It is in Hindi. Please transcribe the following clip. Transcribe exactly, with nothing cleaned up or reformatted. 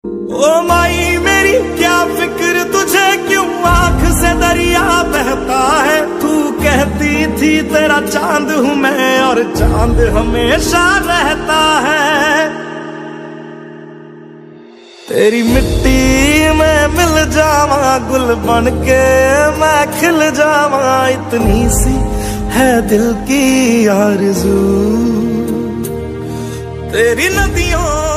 ओ माई मेरी क्या फिक्र तुझे, क्यों आंख से दरिया बहता है। तू कहती थी तेरा चांद हूँ मैं, और चांद हमेशा रहता है। तेरी मिट्टी में मिल जावा, गुल बन के मैं खिल जावा। इतनी सी है दिल की आरज़ू, तेरी नदियों